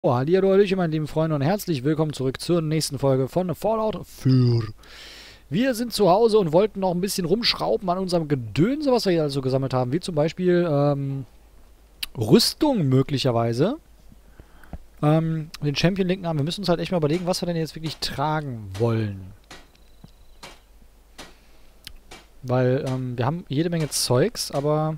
Oh, hallihallo, hallöchen, meine lieben Freunde und herzlich willkommen zurück zur nächsten Folge von Fallout 4. Wir sind zu Hause und wollten noch ein bisschen rumschrauben an unserem Gedönse, was wir hier also gesammelt haben, wie zum Beispiel Rüstung möglicherweise. Den Champion-Linken haben. Wir müssen uns halt echt mal überlegen, was wir denn jetzt wirklich tragen wollen. Weil wir haben jede Menge Zeugs, aber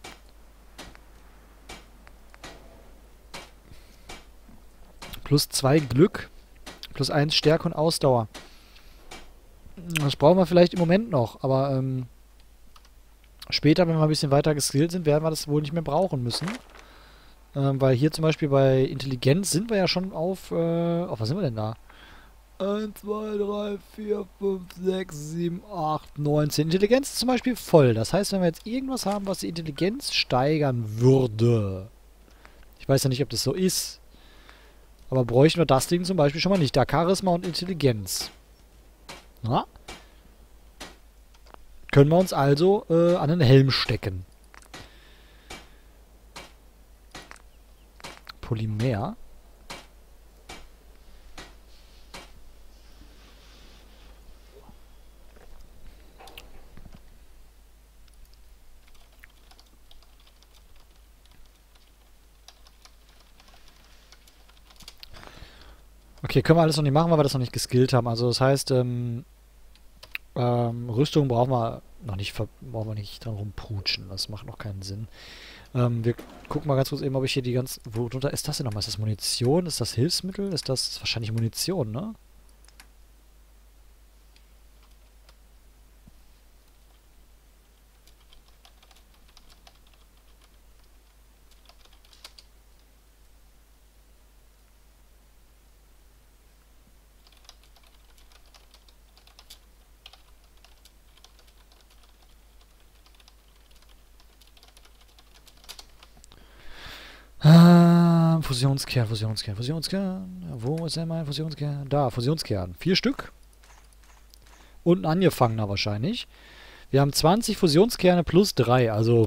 +2 Glück, +1 Stärke und Ausdauer. Das brauchen wir vielleicht im Moment noch, aber später, wenn wir ein bisschen weiter geskillt sind, werden wir das wohl nicht mehr brauchen müssen. Weil hier zum Beispiel bei Intelligenz sind wir ja schon auf was sind wir denn da? 1, 2, 3, 4, 5, 6, 7, 8, 19. Intelligenz ist zum Beispiel voll. Das heißt, wenn wir jetzt irgendwas haben, was die Intelligenz steigern würde. Ich weiß ja nicht, ob das so ist. Aber bräuchten wir das Ding zum Beispiel schon mal nicht. Da Charisma und Intelligenz. Na? Können wir uns also an den Helm stecken. Polymer. Okay, können wir alles noch nicht machen, weil wir das noch nicht geskillt haben. Also das heißt, Rüstung brauchen wir nicht dran rumprutschen. Das macht noch keinen Sinn. Wir gucken mal ganz kurz eben, ob ich hier die ganzen... Worunter ist das denn nochmal? Ist das Munition? Ist das Hilfsmittel? Ist das wahrscheinlich Munition, ne? Fusionskern. Wo ist denn mein Fusionskern? Da, Fusionskern. 4 Stück. Und ein angefangener wahrscheinlich. Wir haben 20 Fusionskerne plus 3. Also,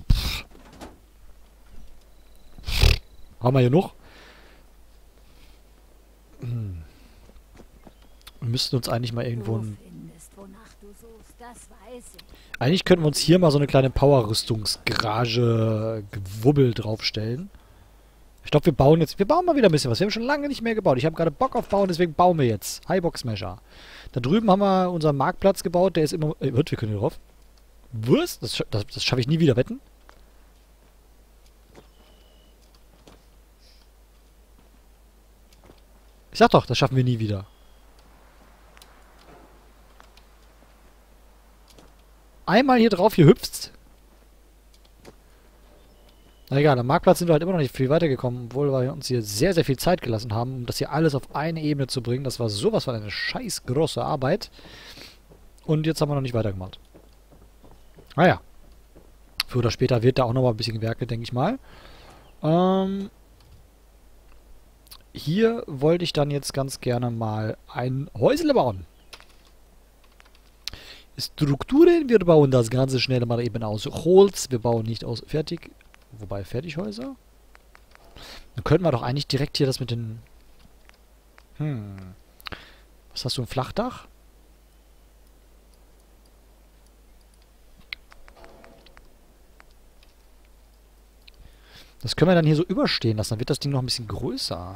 haben wir genug. Wir müssten uns eigentlich mal irgendwo ein... Eigentlich könnten wir uns hier mal so eine kleine Power-Rüstungsgarage Gewubbel draufstellen. Ich glaube, wir bauen mal wieder ein bisschen was. Wir haben schon lange nicht mehr gebaut. Ich habe gerade Bock auf Bauen, deswegen bauen wir jetzt. Highbox Smasher. Da drüben haben wir unseren Marktplatz gebaut, der ist immer... wir können hier drauf. Was? Das schaffe ich nie wieder, wetten? Ich sag doch, das schaffen wir nie wieder. Einmal hier drauf, hier hüpft's. Na egal, am Marktplatz sind wir halt immer noch nicht viel weitergekommen, obwohl wir uns hier sehr, sehr viel Zeit gelassen haben, um das hier alles auf eine Ebene zu bringen. Das war sowas von eine scheiß große Arbeit. Und jetzt haben wir noch nicht weitergemacht. Naja. Früher oder später wird da auch noch mal ein bisschen gewerkelt, denke ich mal. Hier wollte ich dann jetzt ganz gerne mal ein Häusle bauen. Strukturen, wir bauen das Ganze schnell mal eben aus Holz. Wir bauen nicht aus Fertig... Wobei, Fertighäuser? Dann könnten wir doch eigentlich direkt hier das mit den... Was hast du, ein Flachdach? Das können wir dann hier so überstehen lassen. Dann wird das Ding noch ein bisschen größer.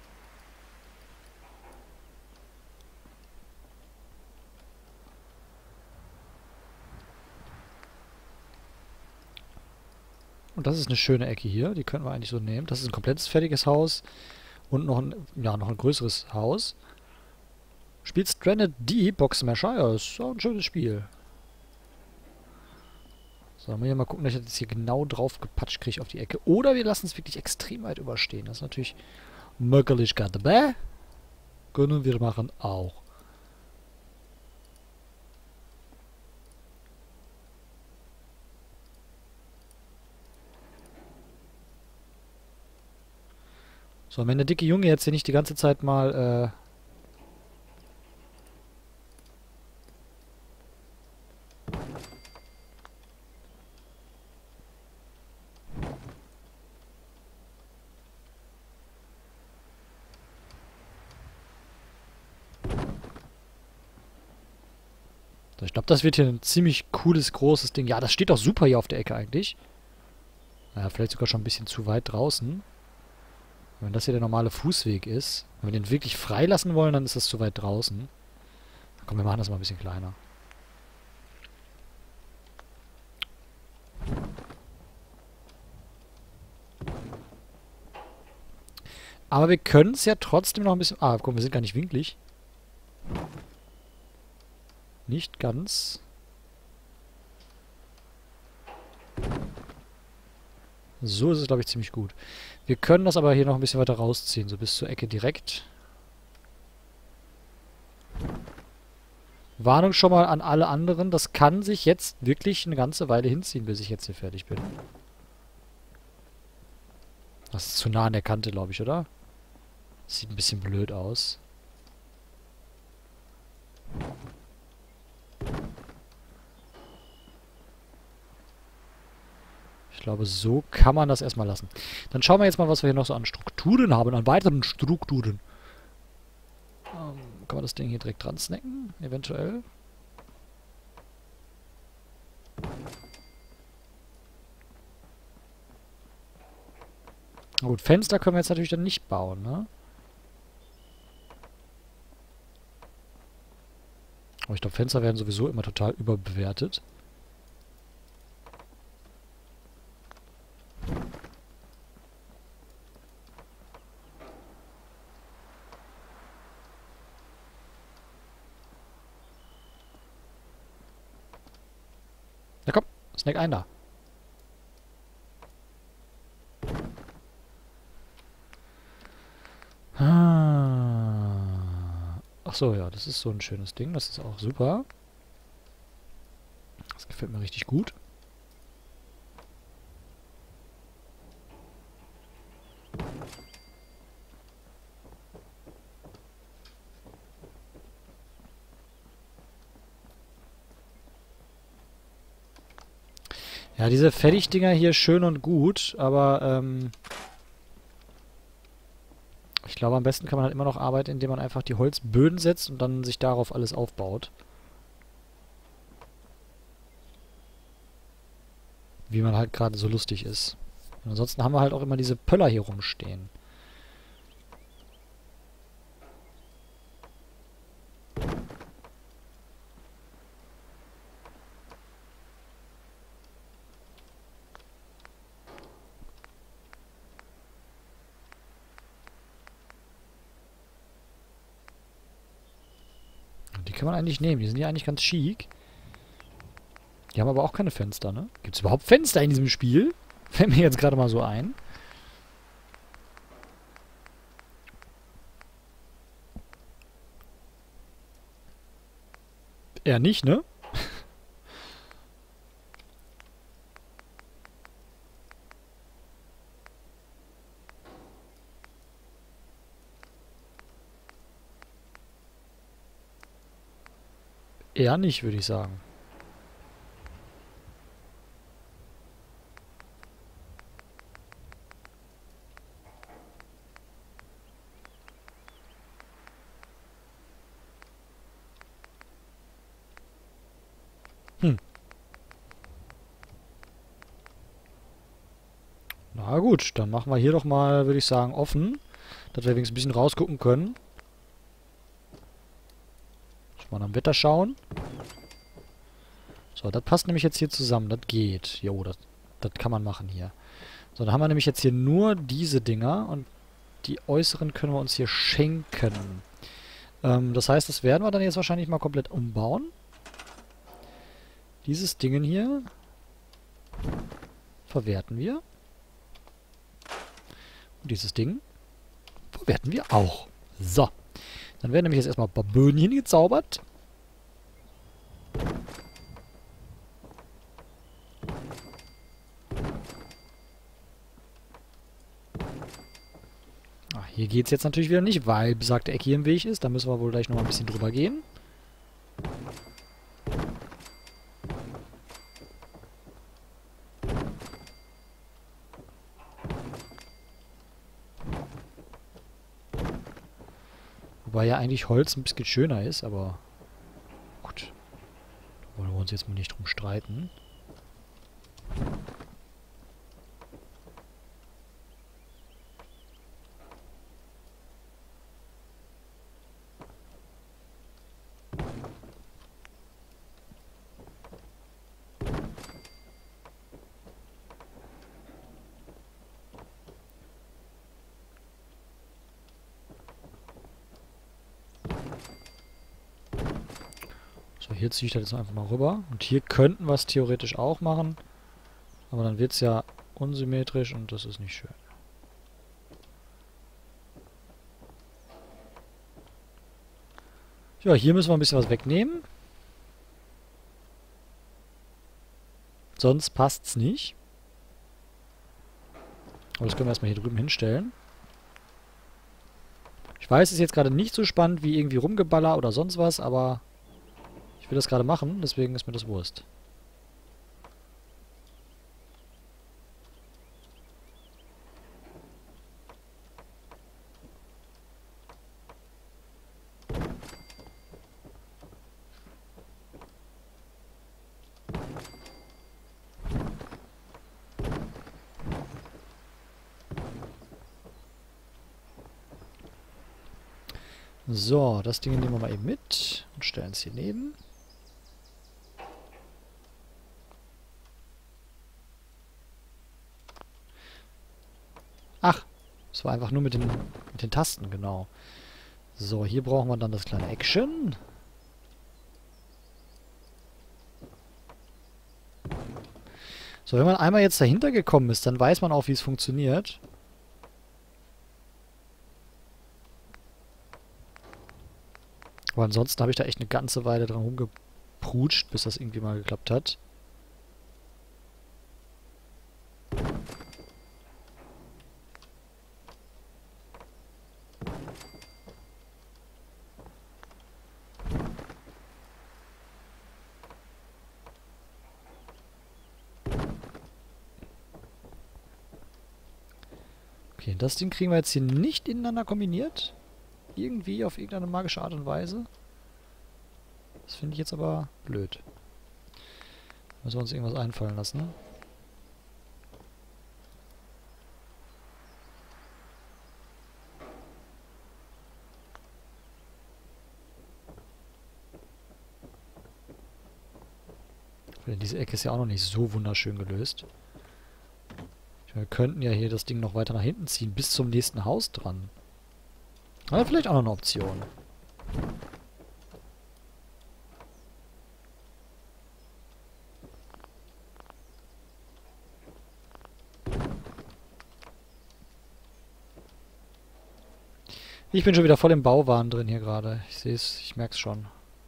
Und das ist eine schöne Ecke hier. Die können wir eigentlich so nehmen. Das ist ein komplettes fertiges Haus. Und noch ein größeres Haus. Spielt Stranded Deep Box Smasher? Ja, das ist auch ein schönes Spiel. So, dann muss ich mal gucken, dass ich das hier genau drauf gepatscht kriege auf die Ecke. Oder wir lassen es wirklich extrem weit überstehen. Das ist natürlich Möglichkeit dabei. Können wir machen auch. So, wenn der dicke Junge jetzt hier nicht die ganze Zeit mal, So, ich glaube, das wird hier ein ziemlich cooles, großes Ding. Ja, das steht doch super hier auf der Ecke eigentlich. Naja, vielleicht sogar schon ein bisschen zu weit draußen. Wenn das hier der normale Fußweg ist, wenn wir den wirklich freilassen wollen, dann ist das zu weit draußen. Komm, wir machen das mal ein bisschen kleiner. Aber wir können es ja trotzdem noch ein bisschen... Ah, guck, wir sind gar nicht winklig. Nicht ganz. So ist es, glaube ich, ziemlich gut. Wir können das aber hier noch ein bisschen weiter rausziehen, so bis zur Ecke direkt. Warnung schon mal an alle anderen, das kann sich jetzt wirklich eine ganze Weile hinziehen, bis ich jetzt hier fertig bin. Das ist zu nah an der Kante, glaube ich, oder? Sieht ein bisschen blöd aus. Ich glaube, so kann man das erstmal lassen. Dann schauen wir jetzt mal, was wir hier noch so an Strukturen haben, an weiteren Strukturen. Kann man das Ding hier direkt dran snacken? Eventuell. Na gut, Fenster können wir jetzt natürlich dann nicht bauen, ne? Aber ich glaube, Fenster werden sowieso immer total überbewertet. Na komm, snack ein da. Ach so, ja, das ist so ein schönes Ding. Das ist auch super. Das gefällt mir richtig gut. Ja, diese Fertigdinger hier schön und gut, aber ich glaube, am besten kann man halt immer noch arbeiten, indem man einfach die Holzböden setzt und dann sich darauf alles aufbaut. Wie man halt gerade so lustig ist. Und ansonsten haben wir halt auch immer diese Pöller hier rumstehen. Und die kann man eigentlich nehmen. Die sind ja eigentlich ganz chic. Die haben aber auch keine Fenster, ne? Gibt es überhaupt Fenster in diesem Spiel? Fällt mir jetzt gerade mal so ein. Eher nicht, ne? Eher nicht, würde ich sagen. Hm. Na gut, dann machen wir hier doch mal, würde ich sagen, offen. Dass wir wenigstens ein bisschen rausgucken können. Mal nach dem Wetter schauen. So, das passt nämlich jetzt hier zusammen. Das geht. Jo, das kann man machen hier. So, dann haben wir nämlich jetzt hier nur diese Dinger und die äußeren können wir uns hier schenken. Das heißt, das werden wir dann jetzt wahrscheinlich mal komplett umbauen. Dieses Ding hier verwerten wir. Und dieses Ding verwerten wir auch. So. Dann werden nämlich jetzt erstmal ein paar Böden hingezaubert. Ah, hier geht es jetzt natürlich wieder nicht, weil besagte Ecke hier im Weg ist. Da müssen wir wohl gleich nochmal ein bisschen drüber gehen. Wobei ja eigentlich Holz ein bisschen schöner ist, aber gut. Wollen wir uns jetzt mal nicht drum streiten. So, hier ziehe ich das jetzt einfach mal rüber. Und hier könnten wir es theoretisch auch machen. Aber dann wird es ja unsymmetrisch und das ist nicht schön. Ja, hier müssen wir ein bisschen was wegnehmen. Sonst passt's nicht. Aber das können wir erstmal hier drüben hinstellen. Ich weiß, es ist jetzt gerade nicht so spannend wie irgendwie Rumgeballer oder sonst was, aber ich will das gerade machen, deswegen ist mir das Wurst. So, das Ding nehmen wir mal eben mit und stellen es hier neben. Ach, das war einfach nur mit den Tasten, genau. So, hier brauchen wir dann das kleine Action. So, wenn man einmal jetzt dahinter gekommen ist, dann weiß man auch, wie es funktioniert. Aber ansonsten habe ich da echt eine ganze Weile dran rumgeprutscht, bis das irgendwie mal geklappt hat. Okay, das Ding kriegen wir jetzt hier nicht ineinander kombiniert. Irgendwie auf irgendeine magische Art und Weise. Das finde ich jetzt aber blöd. Müssen wir uns irgendwas einfallen lassen. Weil diese Ecke ist ja auch noch nicht so wunderschön gelöst. Wir könnten ja hier das Ding noch weiter nach hinten ziehen, bis zum nächsten Haus dran. Aber vielleicht auch noch eine Option. Ich bin schon wieder voll im Bauwahn drin hier gerade. Ich sehe es, ich merke es schon.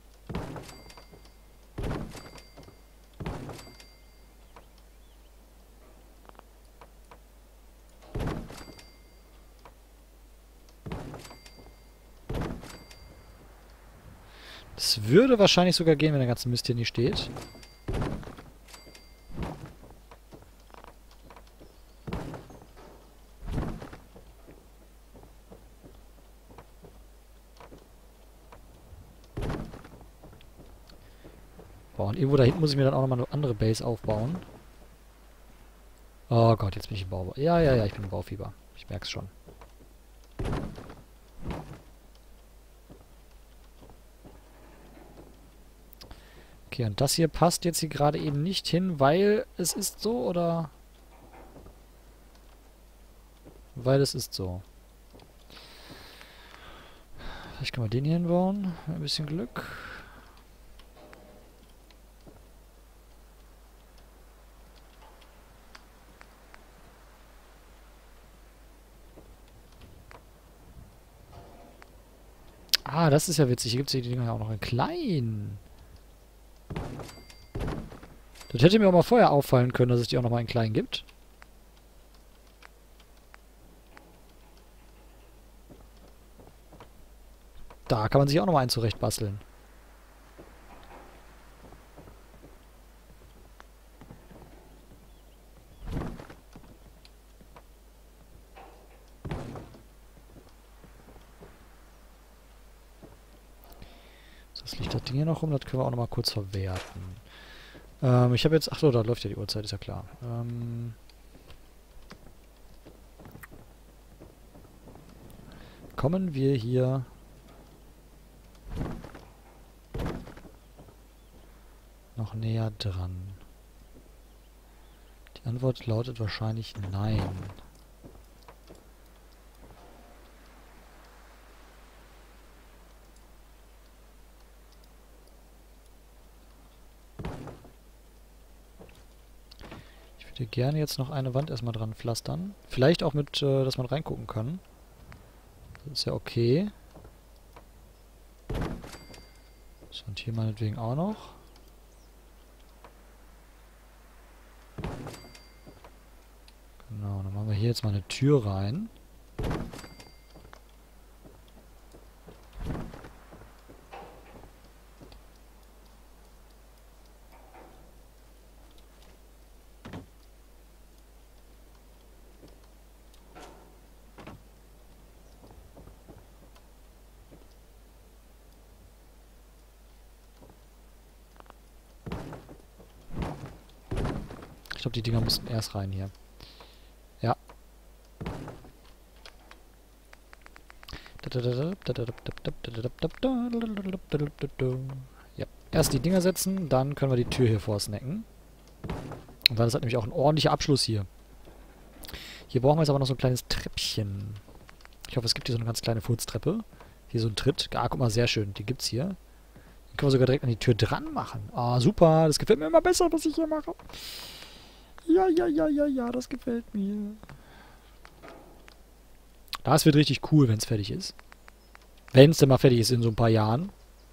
Es würde wahrscheinlich sogar gehen, wenn der ganze Mist hier nicht steht. Boah, und irgendwo da hinten muss ich mir dann auch nochmal eine andere Base aufbauen. Oh Gott, jetzt bin ich im Bau. Ja, ja, ja, ich bin im Baufieber. Ich merke es schon. Okay, und das hier passt jetzt hier gerade eben nicht hin, weil es ist so, oder? Weil es ist so. Vielleicht können wir den hier hinbauen. Ein bisschen Glück. Ah, das ist ja witzig. Hier gibt es die Dinger ja auch noch in klein. Das hätte mir auch mal vorher auffallen können, dass es die auch noch mal in klein gibt. Da kann man sich auch noch mal einen zurechtbasteln. Das liegt das Ding hier noch rum, das können wir auch nochmal kurz verwerten. Ich habe jetzt... Ach so, da läuft ja die Uhrzeit, ist ja klar. Kommen wir hier... noch näher dran? Die Antwort lautet wahrscheinlich nein. Ich würde gerne jetzt noch eine Wand erstmal dran pflastern. Vielleicht auch mit, dass man reingucken kann. Das ist ja okay. So, und hier meinetwegen auch noch. Genau, dann machen wir hier jetzt mal eine Tür rein. Ich glaube, die Dinger müssten erst rein hier. Ja. Ja. Erst die Dinger setzen, dann können wir die Tür hier vorsnacken. Und dann ist halt nämlich auch ein ordentlicher Abschluss hier. Hier brauchen wir jetzt aber noch so ein kleines Treppchen. Ich hoffe, es gibt hier so eine ganz kleine Furztreppe. Hier so ein Tritt. Ah, guck mal, sehr schön. Die gibt's hier. Den können wir sogar direkt an die Tür dran machen. Ah, super. Das gefällt mir immer besser, was ich hier mache. Ja, ja, ja, ja, ja, das gefällt mir. Das wird richtig cool, wenn es fertig ist. Wenn es denn mal fertig ist in so ein paar Jahren.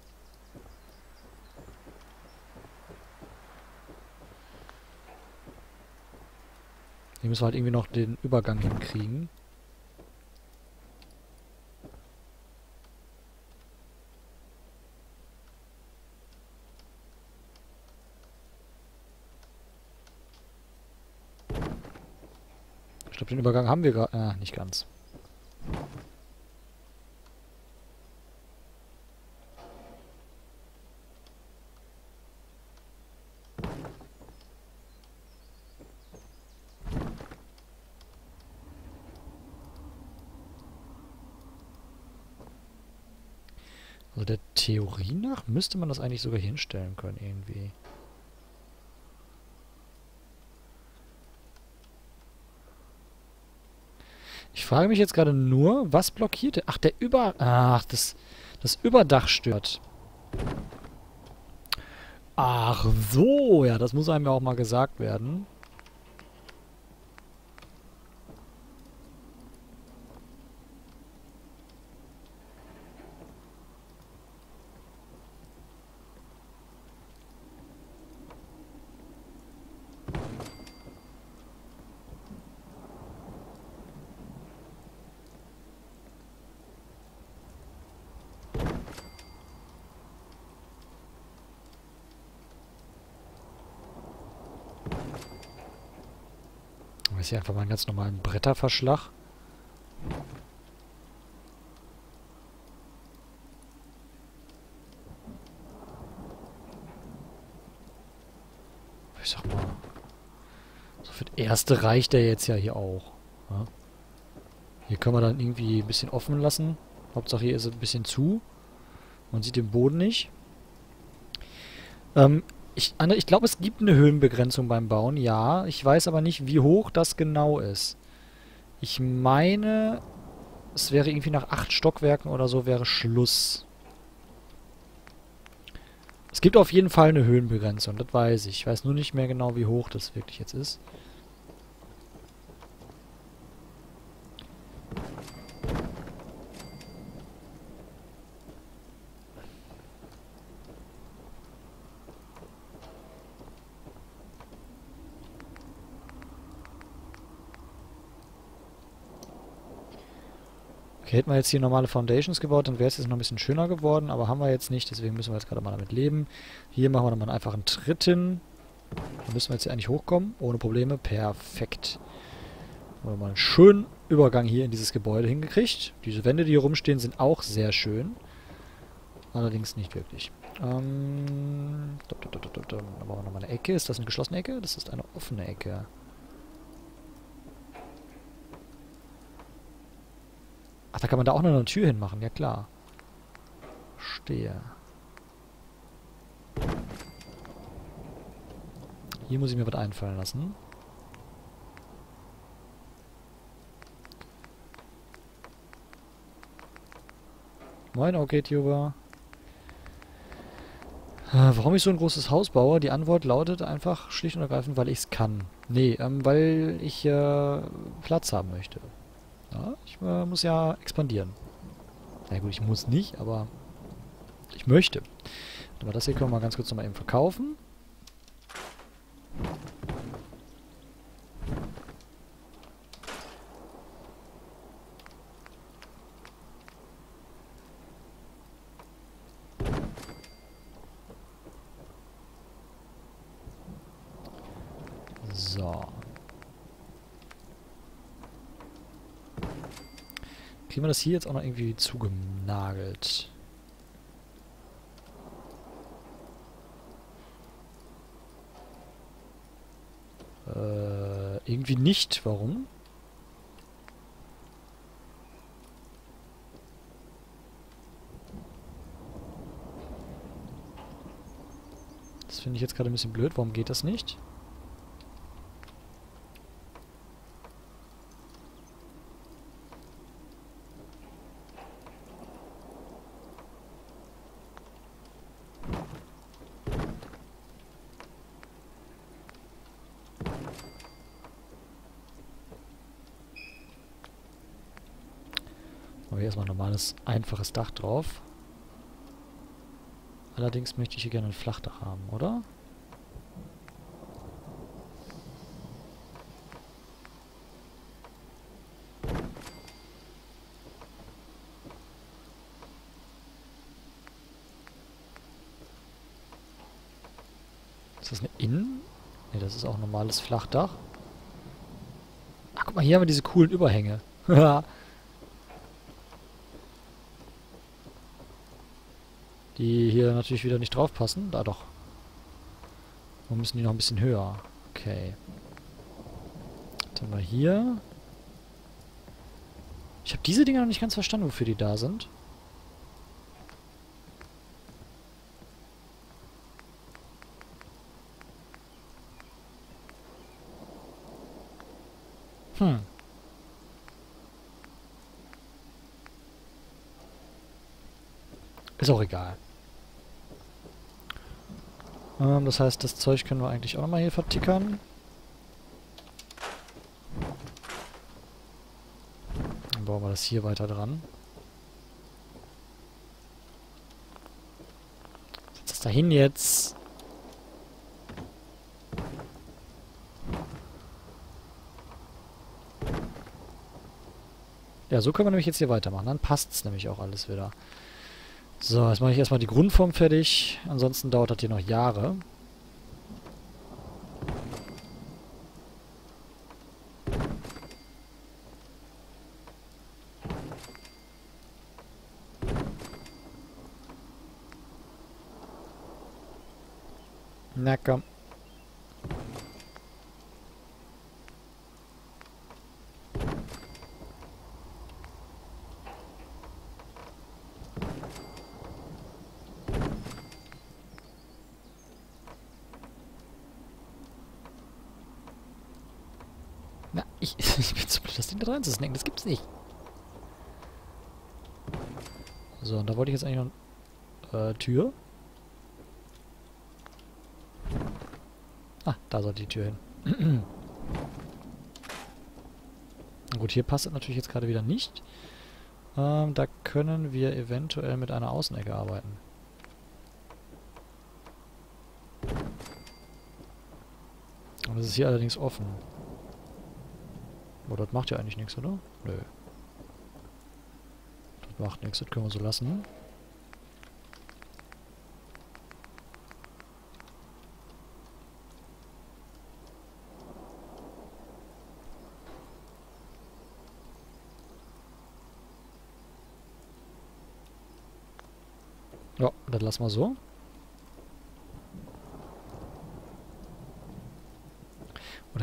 Hier müssen wir halt irgendwie noch den Übergang hinkriegen. Ich glaube, den Übergang haben wir gerade... Ah, nicht ganz. Also der Theorie nach müsste man das eigentlich sogar hinstellen können irgendwie. Ich frage mich jetzt gerade nur, was blockiert? Ach, das Überdach stört. Ach so, ja, das muss einem ja auch mal gesagt werden. Das ist hier einfach mal einen ganz normalen Bretterverschlag. Ich sag mal, so für das Erste reicht der jetzt ja hier auch. Ja? Hier können wir dann irgendwie ein bisschen offen lassen. Hauptsache hier ist es ein bisschen zu. Man sieht den Boden nicht. Ich glaube, es gibt eine Höhenbegrenzung beim Bauen, ja. Ich weiß aber nicht, wie hoch das genau ist. Ich meine, es wäre irgendwie nach 8 Stockwerken oder so wäre Schluss. Es gibt auf jeden Fall eine Höhenbegrenzung, das weiß ich. Ich weiß nur nicht mehr genau, wie hoch das wirklich jetzt ist. Okay, hätten wir jetzt hier normale Foundations gebaut, dann wäre es jetzt noch ein bisschen schöner geworden, aber haben wir jetzt nicht, deswegen müssen wir jetzt gerade mal damit leben. Hier machen wir nochmal einfach einen Tritt hin. Dann müssen wir jetzt hier eigentlich hochkommen, ohne Probleme. Perfekt. Haben wir mal einen schönen Übergang hier in dieses Gebäude hingekriegt. Diese Wände, die hier rumstehen, sind auch sehr schön. Allerdings nicht wirklich. Dann machen wir nochmal eine Ecke. Ist das eine geschlossene Ecke? Das ist eine offene Ecke. Ach, da kann man da auch noch eine Tür hinmachen. Ja, klar. Stehe. Hier muss ich mir was einfallen lassen. Moin, OkTuber. Warum ich so ein großes Haus baue? Die Antwort lautet einfach schlicht und ergreifend, weil ich es kann. Nee, weil ich Platz haben möchte. Ja, ich muss ja expandieren. Na gut, ich muss nicht, aber ich möchte. Aber das hier können wir mal ganz kurz nochmal eben verkaufen. So. Kriegen wir das hier jetzt auch noch irgendwie zugenagelt? Irgendwie nicht. Warum? Das finde ich jetzt gerade ein bisschen blöd. Warum geht das nicht? Machen wir erstmal ein normales, einfaches Dach drauf. Allerdings möchte ich hier gerne ein Flachdach haben, oder? Ist das eine Innen? Ne, das ist auch ein normales Flachdach. Ach, guck mal, hier haben wir diese coolen Überhänge. Die hier natürlich wieder nicht drauf passen. Da doch. Wo müssen die noch ein bisschen höher? Okay. Dann haben wir hier. Ich habe diese Dinger noch nicht ganz verstanden, wofür die da sind. Hm. Ist auch egal. Das heißt, das Zeug können wir eigentlich auch nochmal hier vertickern. Dann bauen wir das hier weiter dran. Setz das dahin jetzt. Ja, so können wir nämlich jetzt hier weitermachen. Dann passt es nämlich auch alles wieder. So, jetzt mache ich erstmal die Grundform fertig. Ansonsten dauert das hier noch Jahre. Na komm. Na, ich bin zu blöd, das Ding da rein zu snacken. Das gibt's nicht. So, und da wollte ich jetzt eigentlich noch Tür. Ah, da sollte die Tür hin. Gut, hier passt es natürlich jetzt gerade wieder nicht. Da können wir eventuell mit einer Außenecke arbeiten. Und das ist hier allerdings offen. Oh, das macht ja eigentlich nichts, oder? Nö. Das macht nichts, das können wir so lassen. Ja, das lassen wir so.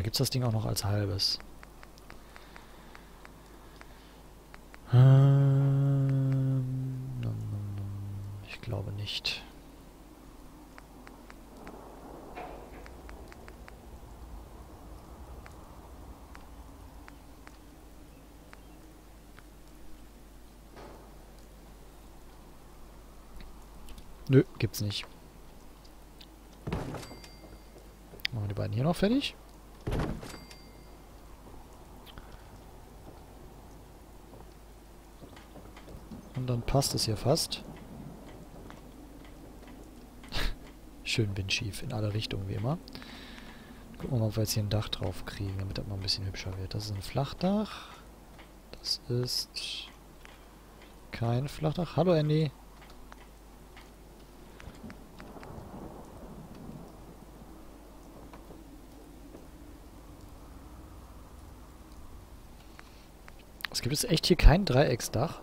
gibt's das Ding auch noch als halbes. Ich glaube nicht. Nö, gibt's nicht. Machen wir die beiden hier noch fertig. Und dann passt es hier fast. Schön windschief in alle Richtungen, wie immer. Gucken wir mal, ob wir jetzt hier ein Dach drauf kriegen, damit das mal ein bisschen hübscher wird. Das ist ein Flachdach. Das ist kein Flachdach. Hallo, Andy. Es gibt jetzt echt hier kein Dreiecksdach.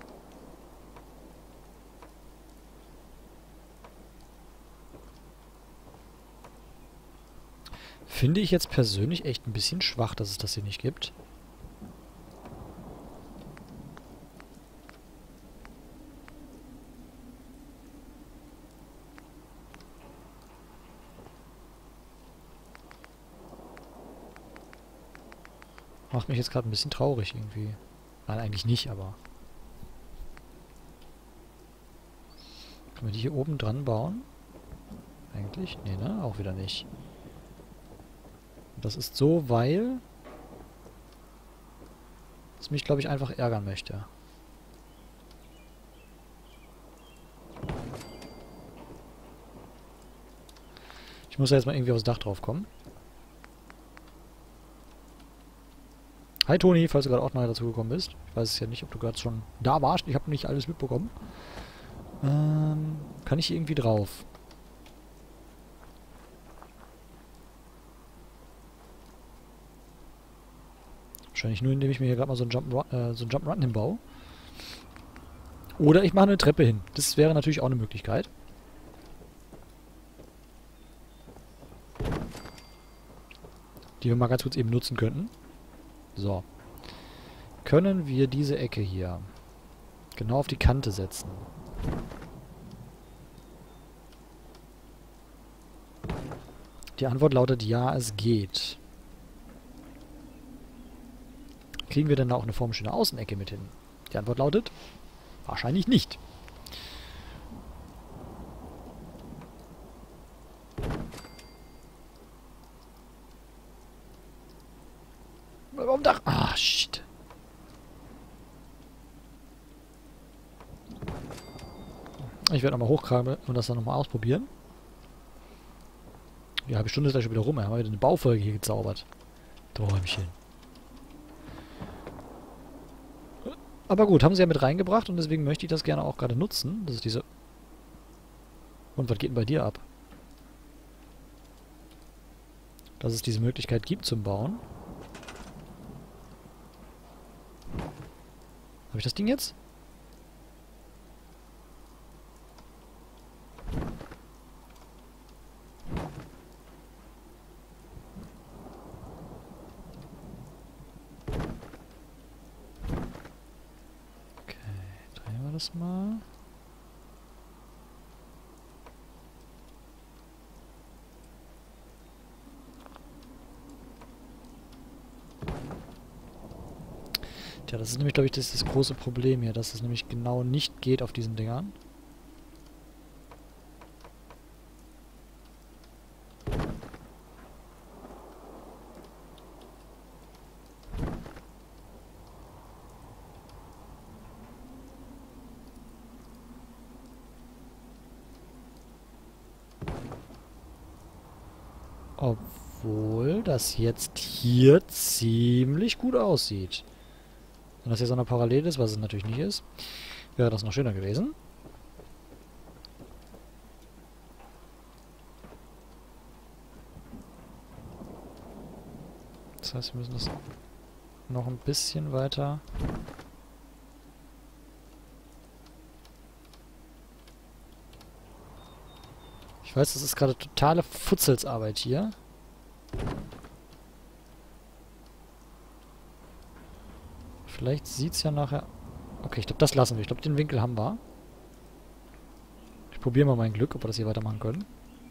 Finde ich jetzt persönlich echt ein bisschen schwach, dass es das hier nicht gibt. Macht mich jetzt gerade ein bisschen traurig irgendwie. Nein, eigentlich nicht, aber... Können wir die hier oben dran bauen? Eigentlich? Nee, ne? Auch wieder nicht. Das ist so, weil... es mich, glaube ich, einfach ärgern möchte. Ich muss ja jetzt mal irgendwie aufs Dach drauf kommen. Hi Toni, falls du gerade auch neu dazugekommen bist. Ich weiß es ja nicht, ob du gerade schon da warst. Ich habe nicht alles mitbekommen. Kann ich hier irgendwie drauf? Wahrscheinlich nur, indem ich mir hier gerade mal so einen Jump'n'Run hinbaue. Oder ich mache eine Treppe hin. Das wäre natürlich auch eine Möglichkeit. Die wir mal ganz kurz eben nutzen könnten. So. Können wir diese Ecke hier genau auf die Kante setzen? Die Antwort lautet ja, es geht. Kriegen wir denn da auch eine formschöne Außenecke mit hin? Die Antwort lautet wahrscheinlich nicht. Warum Dach? Ah, shit. Ich werde nochmal hochkramen und das dann nochmal ausprobieren. Die halbe Stunde ist gleich schon wieder rum. Wir haben wieder eine Baufolge hier gezaubert. Träumchen. Aber gut, haben sie ja mit reingebracht und deswegen möchte ich das gerne auch gerade nutzen. Das ist diese... Und was geht denn bei dir ab? Dass es diese Möglichkeit gibt zum Bauen. Habe ich das Ding jetzt? Das mal. Tja, das ist nämlich, glaube ich, das große Problem hier, dass es nämlich genau nicht geht auf diesen Dingern. Obwohl das jetzt hier ziemlich gut aussieht. Wenn das jetzt auch noch parallel ist, was es natürlich nicht ist, wäre das noch schöner gewesen. Das heißt, wir müssen das noch ein bisschen weiter... Ich weiß, das ist gerade totale Futzelsarbeit hier. Vielleicht sieht es ja nachher... Okay, ich glaube, das lassen wir. Ich glaube, den Winkel haben wir. Ich probiere mal mein Glück, ob wir das hier weitermachen können.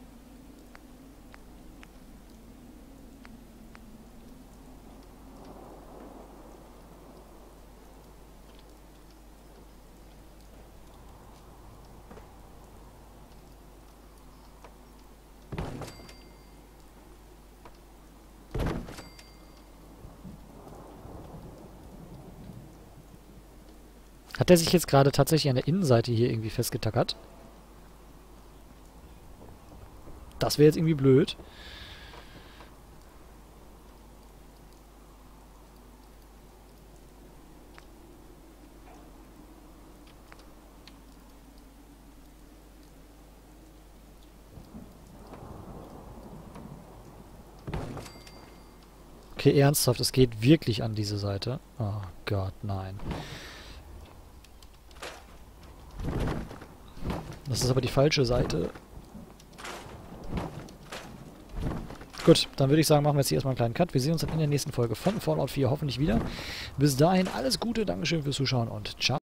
Hat der sich jetzt gerade tatsächlich an der Innenseite hier irgendwie festgetackert? Das wäre jetzt irgendwie blöd. Okay, ernsthaft, es geht wirklich an diese Seite. Oh Gott, nein. Das ist aber die falsche Seite. Gut, dann würde ich sagen, machen wir jetzt hier erstmal einen kleinen Cut. Wir sehen uns dann in der nächsten Folge von Fallout 4 hoffentlich wieder. Bis dahin alles Gute, Dankeschön fürs Zuschauen und ciao.